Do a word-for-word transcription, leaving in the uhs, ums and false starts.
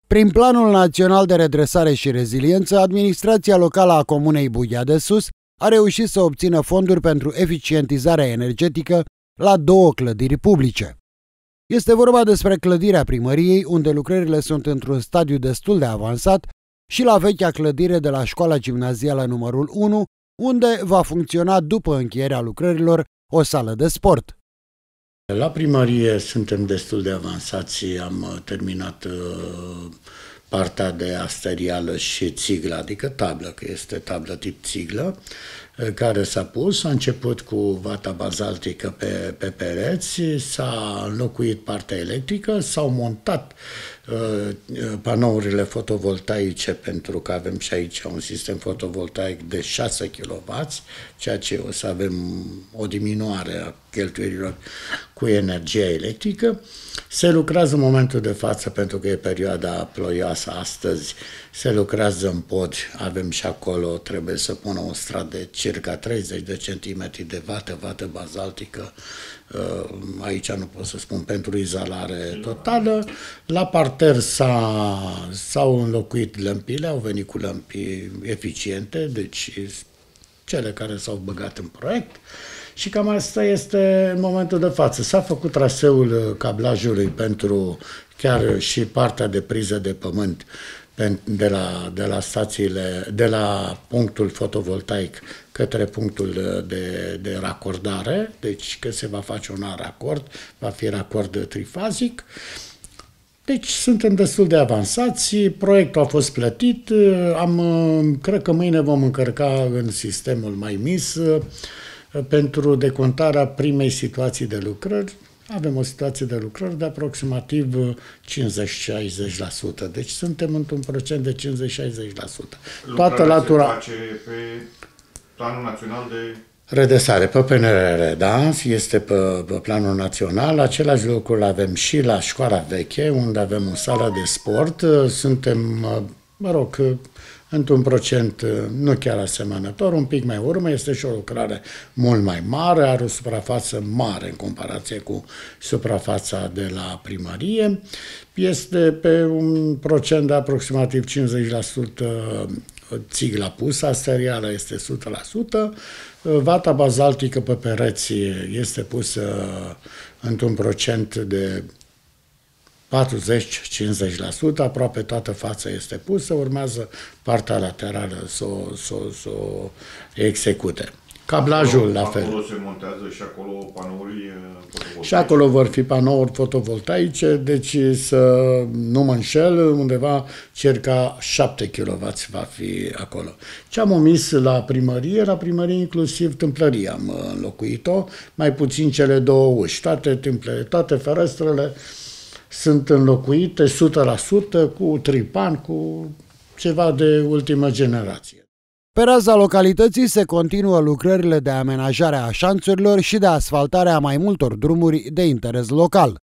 Prin Planul Național de Redresare și Reziliență, administrația locală a Comunei Bughea de Sus a reușit să obțină fonduri pentru eficientizarea energetică la două clădiri publice. Este vorba despre clădirea primăriei, unde lucrările sunt într-un stadiu destul de avansat, și la vechea clădire de la școala gimnazială numărul unu, unde va funcționa după încheierea lucrărilor o sală de sport. La primărie suntem destul de avansați, am terminat uh, partea de asterială și țiglă, adică tablă, că este tablă tip țiglă, care s-a pus. A început cu vata bazaltică pe, pe pereți, s-a înlocuit partea electrică, s-au montat uh, panourile fotovoltaice, pentru că avem și aici un sistem fotovoltaic de șase kilowați, ceea ce o să avem o diminuare a cheltuielilor cu energia electrică. Se lucrează în momentul de față, pentru că e perioada ploioasă astăzi, se lucrează în pod, avem și acolo, trebuie să pună un strat de circa treizeci de centimetri de vată, vată bazaltică, aici nu pot să spun, pentru izolare totală. La parter s-au înlocuit lămpile, au venit cu lămpi eficiente, deci cele care s-au băgat în proiect. Și cam asta este în momentul de față. S-a făcut traseul cablajului pentru chiar și partea de priză de pământ de la, de la stațiile, de la punctul fotovoltaic către punctul de, de racordare, deci că se va face un racord, va fi racord trifazic. Deci suntem destul de avansați, proiectul a fost plătit, am, cred că mâine vom încărca în sistemul MyMIS pentru decontarea primei situații de lucrări. Avem o situație de lucrări de aproximativ cincizeci-șaizeci la sută, deci suntem într-un procent de cincizeci-șaizeci la sută. Toată latura se face pe Planul Național de Redresare, pe P N R R, da? Este pe, pe planul național. Același lucru avem și la școala veche, unde avem o sală de sport. Suntem, mă rog, într-un procent nu chiar asemănător, un pic mai urmă, este și o lucrare mult mai mare, are o suprafață mare în comparație cu suprafața de la primărie. Este pe un procent de aproximativ cincizeci la sută țigla pusă, asterială este o sută la sută, vata bazaltică pe pereți este pusă într-un procent de patruzeci-cincizeci la sută, aproape toată fața este pusă, urmează partea laterală să o, să o, să o execute. Cablajul acolo, la fel. Acolo se montează și acolo panouri fotovoltaice. Și acolo vor fi panouri fotovoltaice, deci să nu mă înșel, undeva circa șapte kilowați va fi acolo. Ce am omis la primărie, la primărie inclusiv tâmplăria am înlocuit-o, mai puțin cele două uși, toate tâmplele, toate ferestrele sunt înlocuite o sută la sută cu tripan, cu ceva de ultimă generație. Pe raza localității se continuă lucrările de amenajare a șanțurilor și de asfaltare a mai multor drumuri de interes local.